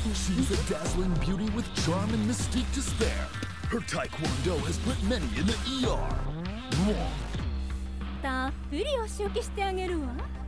She's a dazzling beauty with charm and mystique to spare. Her taekwondo has put many in the ER. LUONG. たっぷりお仕置きしてあげるわ。